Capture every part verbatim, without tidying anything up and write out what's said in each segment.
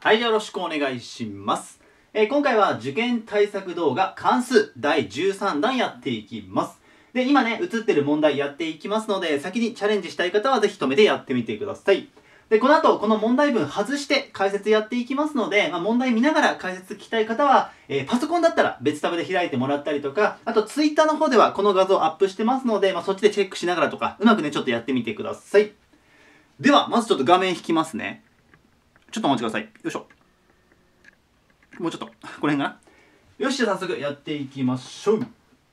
はい、よろしくお願いします。えー、今回は受験対策動画関数だいじゅうさんだんやっていきます。で、今ね、映ってる問題やっていきますので、先にチャレンジしたい方はぜひ止めてやってみてください。で、この後、この問題文外して解説やっていきますので、まあ、問題見ながら解説聞きたい方は、えー、パソコンだったら別タブで開いてもらったりとか、あと Twitter の方ではこの画像アップしてますので、まあ、そっちでチェックしながらとか、うまくね、ちょっとやってみてください。では、まずちょっと画面引きますね。ちょっとお待ちください。よいしょ。もうちょっと、この辺かな。よし、じゃあ早速やっていきましょう。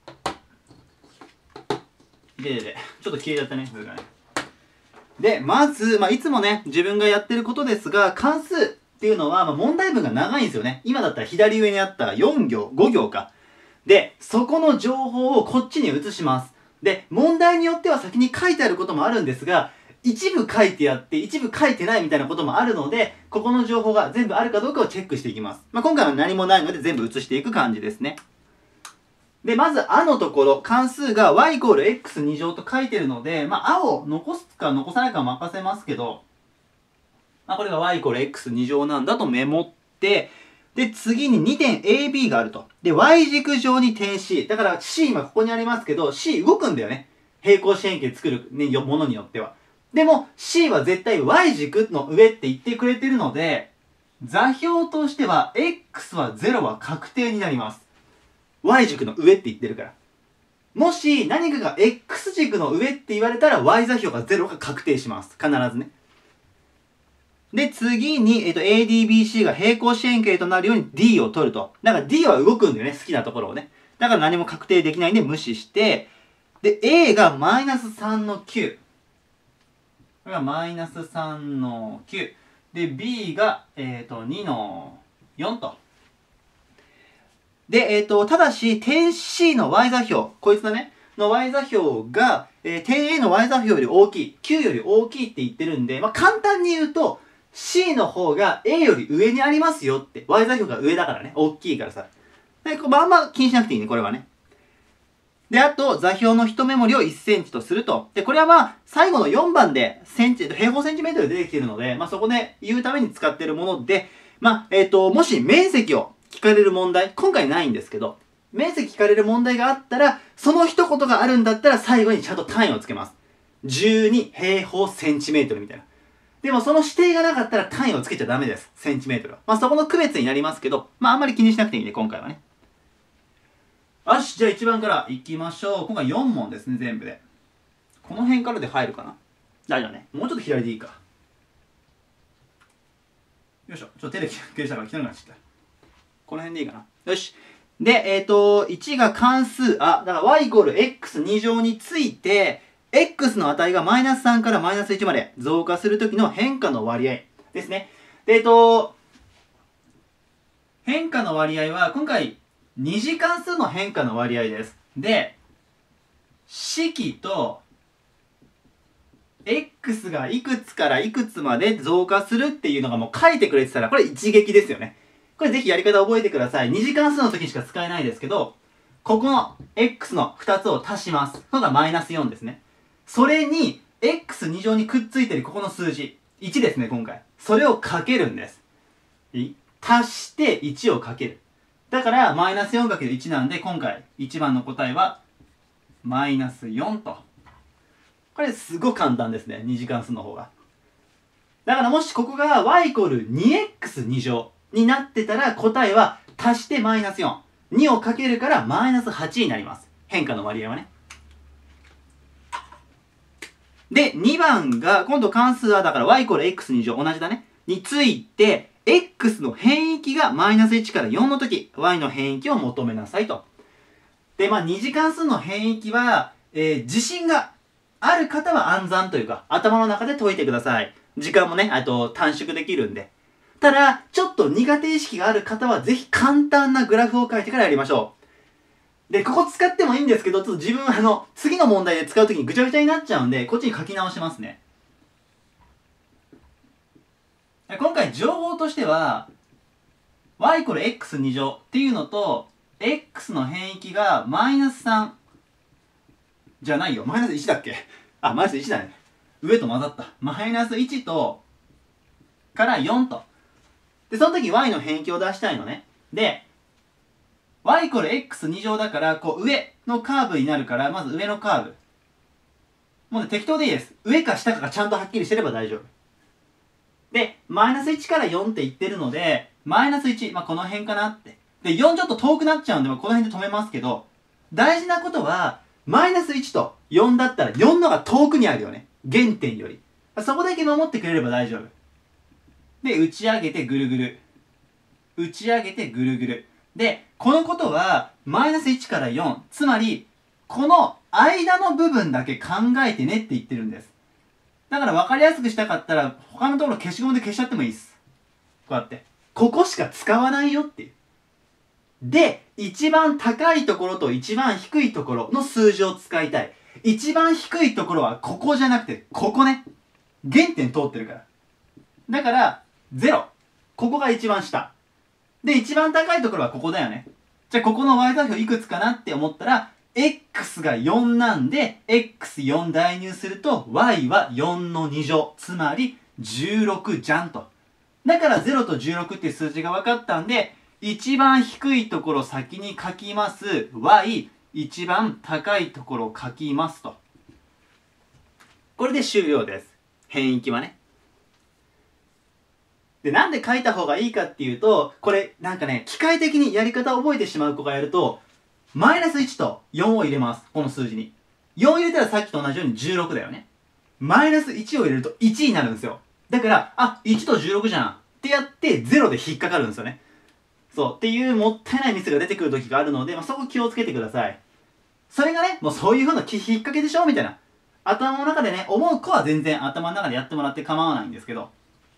ででで、ちょっと消えちゃったね、それがね。で、まず、まあ、いつもね、自分がやってることですが、関数っていうのは、まあ、問題文が長いんですよね。今だったら左上にあったよん行、ご行か。で、そこの情報をこっちに移します。で、問題によっては先に書いてあることもあるんですが、一部書いてあって、一部書いてないみたいなこともあるので、ここの情報が全部あるかどうかをチェックしていきます。まあ、今回は何もないので全部移していく感じですね。で、まず、あのところ、関数が y イコール エックスに 乗と書いてるので、まあ、あを残すか残さないかは任せますけど、まあ、これが y イコール エックスに 乗なんだとメモって、で、次ににてん エービー があると。で、y 軸上に点 C。だから C 今ここにありますけど、C 動くんだよね。平行四辺形作る、ね、ものによっては。でも C は絶対 Y 軸の上って言ってくれてるので、座標としては X はゼロは確定になります。Y 軸の上って言ってるから。もし何かが X 軸の上って言われたら Y 座標がゼロが確定します。必ずね。で、次に、えっと、エーディービーシー が平行四辺形となるように D を取ると。だから D は動くんだよね。好きなところをね。だから何も確定できないんで無視して、で、A がマイナスさんのきゅう。これがマイナスさんのきゅう。で、B が、えっと、にのよんと。で、えっと、ただし、点 C の Y 座標、こいつだね、の Y 座標が、えー、点 A の Y 座標より大きい、きゅうより大きいって言ってるんで、まあ、簡単に言うと、C の方が A より上にありますよって。Y 座標が上だからね。大きいからさ。で、まあんま気にしなくていいね、これはね。で、あと、座標の一目盛りをいっセンチとすると。で、これはまあ、最後のよんばんで、センチ、平方センチメートルで出てきているので、まあそこで言うために使っているもので、まあ、えっと、もし面積を聞かれる問題、今回ないんですけど、面積聞かれる問題があったら、その一言があるんだったら最後にちゃんと単位をつけます。じゅうに平方センチメートルみたいな。でもその指定がなかったら単位をつけちゃダメです。センチメートルは。まあそこの区別になりますけど、まああんまり気にしなくていいね、今回はね。よし、じゃあいちばんからいきましょう。今回よん問ですね、全部で。この辺からで入るかな。大丈夫ね。もうちょっと左でいいか。よいしょ。ちょっと手で消したから汚くなっちゃった。この辺でいいかな。よし。で、えっと、いちが関数あ。だから y イコール エックスに 乗について、x の値がマイナスさんからマイナスいちまで増加するときの変化の割合ですね。で、えっと、変化の割合は、今回、二次関数の変化の割合です。で、式と、x がいくつからいくつまで増加するっていうのがもう書いてくれてたら、これ一撃ですよね。これぜひやり方覚えてください。二次関数の時にしか使えないですけど、ここの x のふたつを足します。それがマイナスよんですね。それに、エックスに 乗にくっついてるここの数字。いちですね、今回。それをかけるんです。足していちをかける。だから、マイナス よんかけるいち なんで、今回、いちばんの答えは、マイナスよんと。これ、すごく簡単ですね。二次関数の方が。だから、もしここが y イコール にエックスに 乗になってたら、答えは足してマイナスよん。にをかけるからマイナスはちになります。変化の割合はね。で、にばんが、今度関数は、だから y イコール エックスに 乗、同じだね。について、x の変域がマイナスいちからよんの時、y の変域を求めなさいと。で、まあ、二次関数の変域は、えー、自信がある方は暗算というか、頭の中で解いてください。時間もね、あと短縮できるんで。ただ、ちょっと苦手意識がある方は、ぜひ簡単なグラフを書いてからやりましょう。で、ここ使ってもいいんですけど、ちょっと自分、あの、次の問題で使うときにぐちゃぐちゃになっちゃうんで、こっちに書き直しますね。今回情報としては y イコール エックスに 乗っていうのと x の変域がマイナスさんじゃないよ、マイナスいちだっけ。あ、マイナスいちだね。上と混ざった。マイナスいちとからよんとで、その時 y の変形を出したいのね。で、y イコール エックスに 乗だから、こう上のカーブになるから、まず上のカーブ。もうね、適当でいいです。上か下かがちゃんとはっきりしてれば大丈夫。で、マイナスいちからよんって言ってるので、マイナスいち、まあ、この辺かなって。で、よんちょっと遠くなっちゃうんで、まあ、この辺で止めますけど、大事なことは、マイナスいちとよんだったらよんのが遠くにあるよね。原点より。そこだけ守ってくれれば大丈夫。で、打ち上げてぐるぐる。打ち上げてぐるぐる。で、このことは、マイナスいちからよん。つまり、この間の部分だけ考えてねって言ってるんです。だから分かりやすくしたかったら、他のところ消しゴムで消しちゃってもいいです。こうやって。ここしか使わないよっていう。で、一番高いところと一番低いところの数字を使いたい。一番低いところはここじゃなくて、ここね。原点通ってるから。だから、ゼロ。ここが一番下。で、一番高いところはここだよね。じゃあ、ここの y 座標いくつかなって思ったら、x がよんなんで、エックスよん 代入すると、y はよんのに乗。つまり、じゅうろくじゃんと。だからゼロとじゅうろくっていう数字が分かったんで、一番低いところ先に書きます。y、一番高いところを書きますと。これで終了です。変域はね。で、なんで書いた方がいいかっていうと、これ、なんかね、機械的にやり方を覚えてしまう子がやると、マイナスいちとよんを入れます。この数字に。よん入れたらさっきと同じようにじゅうろくだよね。マイナスいちを入れるといちになるんですよ。だから、あ、いちとじゅうろくじゃんってやってゼロで引っかかるんですよね。そう。っていうもったいないミスが出てくる時があるので、まあ、そこ気をつけてください。それがね、もうそういう風な引っ掛けでしょみたいな。頭の中でね、思う子は全然頭の中でやってもらって構わないんですけど。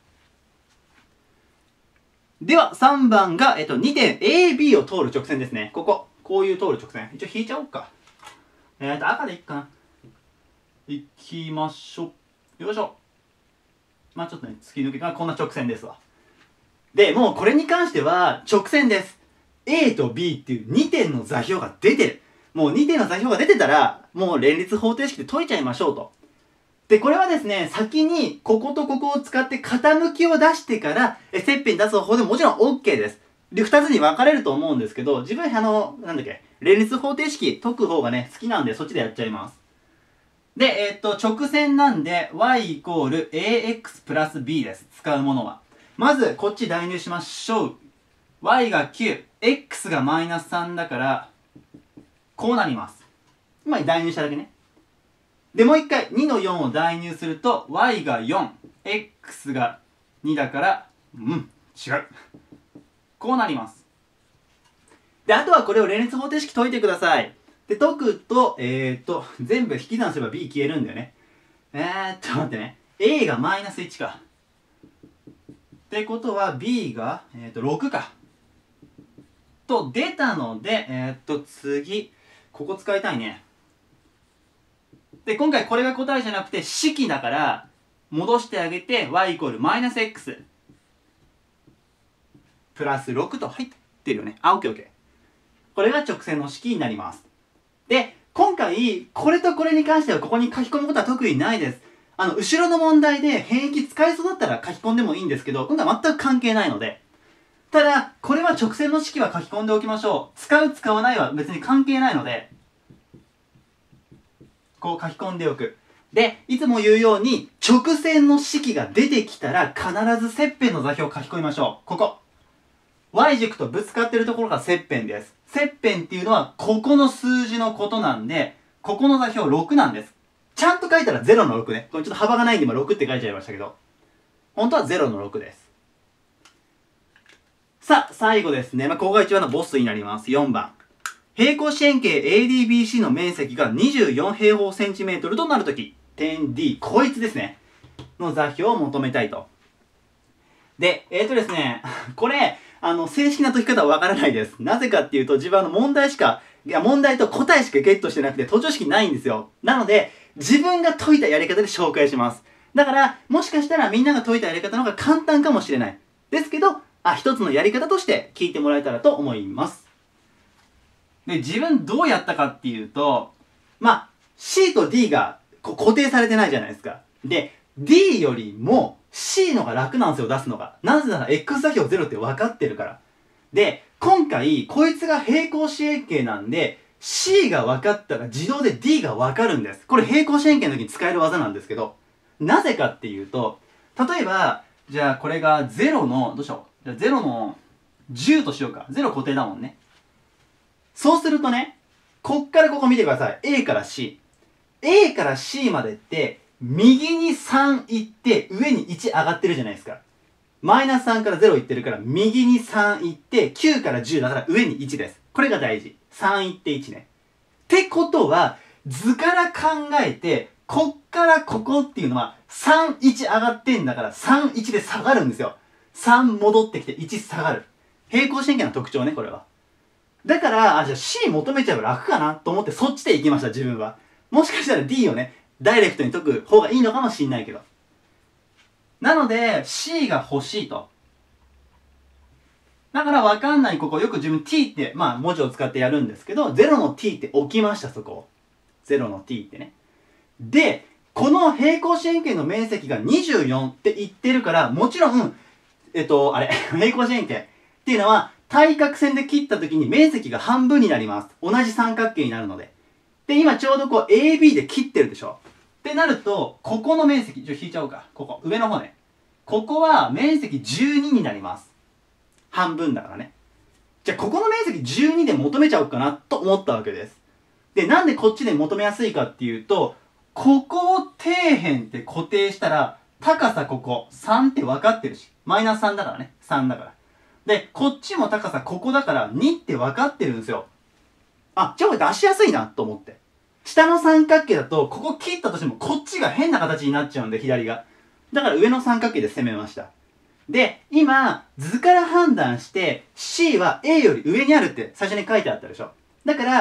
では、さんばんが、えっと、にてん エービー を通る直線ですね。ここ。こういう通る直線。一応引いちゃおうか。えーと、赤でいっかな。いきましょう。よいしょ。まあちょっとね、突き抜け、あ、こんな直線ですわ。で、もうこれに関しては、直線です。A と B っていうにてんの座標が出てる。もうにてんの座標が出てたら、もう連立方程式で解いちゃいましょうと。で、これはですね、先にこことここを使って傾きを出してから、え切片出す方法でももちろん OK です。で、二つに分かれると思うんですけど、自分、あの、なんだっけ、連立方程式解く方がね、好きなんで、そっちでやっちゃいます。で、えー、っと、直線なんで、y イコール ax プラス b です。使うものは。まず、こっち代入しましょう。y がきゅう、x がマイナスさんだから、こうなります。今代入しただけね。で、もう一回、にのよんを代入すると、y がよん、x がにだから、うん、違う。こうなります。で、あとはこれを連立方程式解いてください。で、解くと、えーっと、全部引き算すれば b 消えるんだよね。えーっと、待ってね。a がマイナスいちか。ってことは b が、えーっと、ろくか。と、出たので、えーっと、次、ここ使いたいね。で、今回これが答えじゃなくて式だから、戻してあげて y イコールマイナス x プラスろくと入ってるよね。あ、オッケーオッケー。これが直線の式になります。で、今回、これとこれに関してはここに書き込むことは特にないです。あの、後ろの問題で変域使えそうだったら書き込んでもいいんですけど、今回は全く関係ないので。ただ、これは直線の式は書き込んでおきましょう。使う、使わないは別に関係ないので、こう書き込んでおく。で、いつも言うように、直線の式が出てきたら必ず切片の座標を書き込みましょう。ここ。y 軸とぶつかってるところが切片です。切片っていうのは、ここの数字のことなんで、ここの座標ろくなんです。ちゃんと書いたらゼロのろくね。これちょっと幅がないんで今ろくって書いちゃいましたけど。本当はゼロのろくです。さあ、最後ですね。まあ、ここが一番のボスになります。よんばん。平行四辺形 エーディービーシー の面積がにじゅうよん平方センチメートルとなるとき、点 D、こいつですね。の座標を求めたいと。で、えーとですね、これ、あの、正式な解き方はわからないです。なぜかっていうと、自分は問題しか、いや、問題と答えしかゲットしてなくて、途中式ないんですよ。なので、自分が解いたやり方で紹介します。だから、もしかしたらみんなが解いたやり方の方が簡単かもしれない。ですけど、あ、一つのやり方として聞いてもらえたらと思います。で、自分どうやったかっていうと、まあ、C と D がこう固定されてないじゃないですか。で、D よりも C のが楽なんですよ、出すのが。なぜなら X 座標ゼロって分かってるから。で、今回、こいつが平行四辺形なんで、C が分かったら自動で D が分かるんです。これ平行四辺形の時に使える技なんですけど、なぜかっていうと、例えば、じゃあこれがゼロの、どうしよう。じゃあゼロのじゅうとしようか。ゼロ固定だもんね。そうするとね、こっからここ見てください。A から C。A から C までって、右にさん行って、上にいち上がってるじゃないですか。マイナスさんからゼロ行ってるから、右にさん行って、きゅうからじゅうだから上にいちです。これが大事。さん行っていちね。ってことは、図から考えて、こっからここっていうのは、さん、いち上がってんだから、さん、いちで下がるんですよ。さん戻ってきて、いち下がる。平行四辺形の特徴ね、これは。だから、あ、じゃあ C 求めちゃえば楽かなと思って、そっちで行きました、自分は。もしかしたら D をね、ダイレクトに解く方がいいのかもしんないけど。なので、C が欲しいと。だから分かんないここ、よく自分 t って、まあ文字を使ってやるんですけど、ゼロの t って置きました、そこ。ゼロの t ってね。で、この平行四辺形の面積がにじゅうよんって言ってるから、もちろん、えっと、あれ、平行四辺形っていうのは、対角線で切った時に面積が半分になります。同じ三角形になるので。で、今ちょうどこう エービー で切ってるでしょ。ってなると、ここの面積、ちょ、引いちゃおうか。ここ、上の方ね。ここは面積じゅうにになります。半分だからね。じゃあ、ここの面積じゅうにで求めちゃおうかなと思ったわけです。で、なんでこっちで求めやすいかっていうと、ここを底辺って固定したら、高さここ、さんって分かってるし。マイナスさんだからね。さんだから。で、こっちも高さここだから、にって分かってるんですよ。あ、じゃあこれ出しやすいなと思って。下の三角形だと、ここ切ったとしても、こっちが変な形になっちゃうんで、左が。だから上の三角形で攻めました。で、今、図から判断して、C は A より上にあるって最初に書いてあったでしょ。だから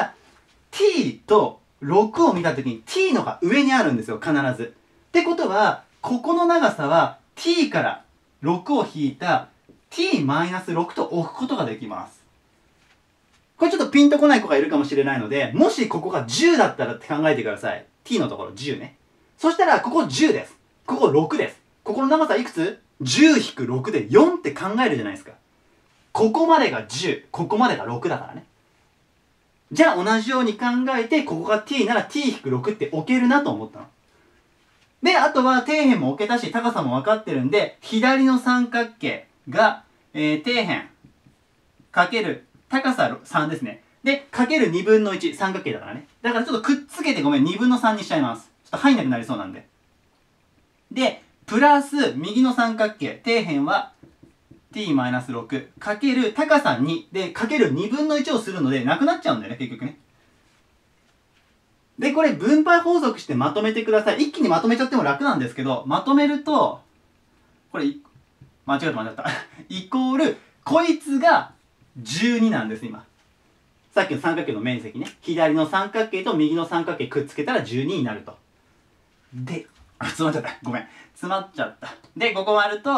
、t とろくを見たときに t のが上にあるんですよ、必ず。ってことは、ここの長さは t からろくを引いた ティーマイナスろく と置くことができます。これちょっとピンとこない子がいるかもしれないので、もしここがじゅうだったらって考えてください。t のところじゅうね。そしたら、ここじゅうです。こころくです。ここの長さいくつ ?じゅう 引くろくでよんって考えるじゃないですか。ここまでがじゅう、ここまでがろくだからね。じゃあ同じように考えて、ここが t なら ティー引くろく って置けるなと思ったの。で、あとは底辺も置けたし、高さも分かってるんで、左の三角形が、えー、底辺かける高ささんですね。で、かけるにぶんのいち、三角形だからね。だからちょっとくっつけてごめん、にぶんのさんにしちゃいます。ちょっと入んなくなりそうなんで。で、プラス、右の三角形、底辺は ティーマイナスろく かける高さにで、かけるにぶんのいちをするので、なくなっちゃうんだよね、結局ね。で、これ分配法則してまとめてください。一気にまとめちゃっても楽なんですけど、まとめると、これ、間違えた間違った。イコール、こいつがじゅうになんです、今。さっきの三角形の面積ね。左の三角形と右の三角形くっつけたらじゅうにになると。で、あ、詰まっちゃった。ごめん。詰まっちゃった。で、ここ割ると、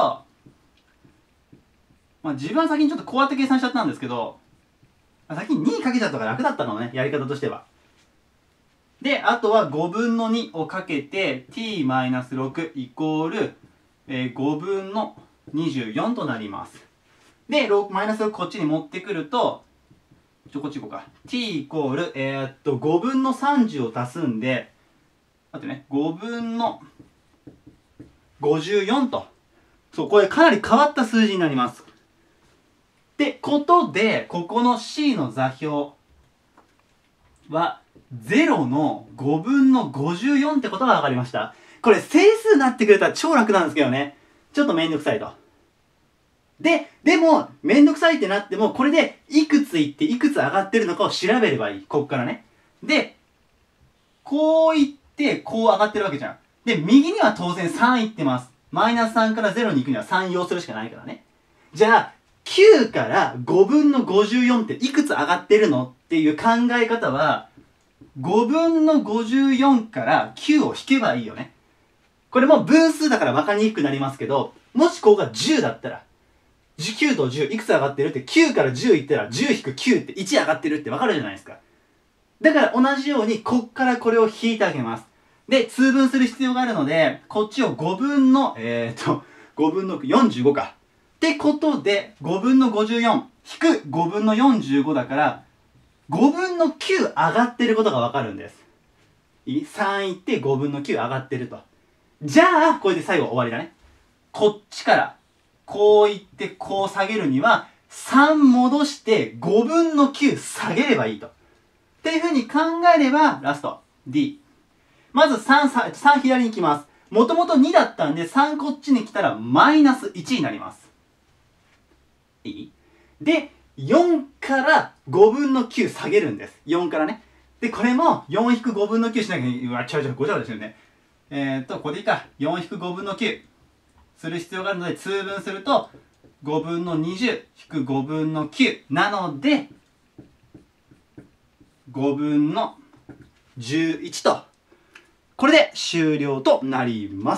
まあ、自分は先にちょっとこうやって計算しちゃったんですけど、先ににかけちゃったから楽だったのね、やり方としては。で、あとはごぶんのにをかけて ティーマイナスろく イコール、えー、ごぶんのにじゅうよんとなります。で、マイナスろくこっちに持ってくると、ちょ、こっち行こうか。t イコール、えー、っと、ごぶんのさんじゅうを足すんで、待ってね、ごぶんのごじゅうよんと。そう、これかなり変わった数字になります。ってことで、ここの C の座標は、ゼロのごぶんのごじゅうよんってことが分かりました。これ整数になってくれたら超楽なんですけどね。ちょっとめんどくさいと。で、でも、めんどくさいってなっても、これでいくついっていくつ上がってるのかを調べればいい。こっからね。で、こういって、こう上がってるわけじゃん。で、右には当然さんいってます。マイナスさんからゼロに行くにはさん要するしかないからね。じゃあ、きゅうからごぶんのごじゅうよんっていくつ上がってるのっていう考え方は、ごぶんのごじゅうよんからきゅうを引けばいいよね。これも分数だから分かりにくくなりますけど、もしここがじゅうだったら、きゅうとじゅういくつ上がってるってきゅうからじゅういったらじゅう引くきゅうっていち上がってるって分かるじゃないですか。だから同じようにこっからこれを引いてあげます。で、通分する必要があるので、こっちをごぶんの、えーっと、 ごぶんのよんじゅうごか。ってことで、ごぶんのごじゅうよん引くごぶんのよんじゅうごだから、ごぶんのきゅう上がってることがわかるんです。さんいってごぶんのきゅう上がってると。じゃあ、これで最後終わりだね。こっちから、こういってこう下げるには、さん戻してごぶんのきゅう下げればいいと。っていうふうに考えれば、ラスト、D。まずさん、さん、さん左に行きます。もともとにだったんで、さんこっちに来たらマイナスいちになります。いい？で、よんからごぶんのきゅう下げるんです。よんからね。で、これもよん引くごぶんのきゅうしなきゃいけない。うわ、ちゃうちゃう、ごちゃごちゃしてるね。えーっと、ここでいいか。よん引くごぶんのきゅうする必要があるので、通分すると、ごぶんのにじゅう引くごぶんのきゅうなので、ごぶんのじゅういちと、これで終了となります。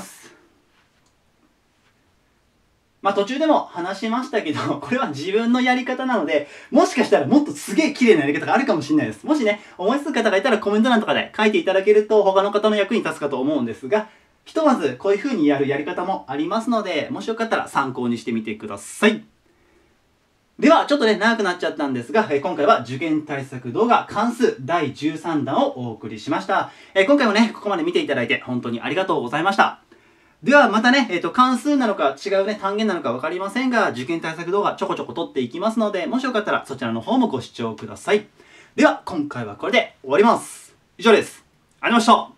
まあ途中でも話しましたけど、これは自分のやり方なので、もしかしたらもっとすげえ綺麗なやり方があるかもしれないです。もしね、思いつく方がいたらコメント欄とかで書いていただけると他の方の役に立つかと思うんですが、ひとまずこういう風にやるやり方もありますので、もしよかったら参考にしてみてください。では、ちょっとね、長くなっちゃったんですが、えー、今回は受験対策動画関数だいじゅうさんだんをお送りしました。えー、今回もね、ここまで見ていただいて本当にありがとうございました。ではまたね、えっと、関数なのか違うね、単元なのかわかりませんが、受験対策動画ちょこちょこ撮っていきますので、もしよかったらそちらの方もご視聴ください。では、今回はこれで終わります。以上です。ありがとうございました。